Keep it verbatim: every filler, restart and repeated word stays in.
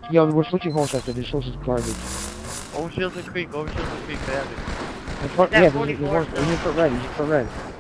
Yo, we're switching horse after this horse is garbage. Over Shields and Creek, over Shields and Creek, they have it. The front, Yeah, yeah, there's, there's forty-four one, there's a foot red, there's a foot red.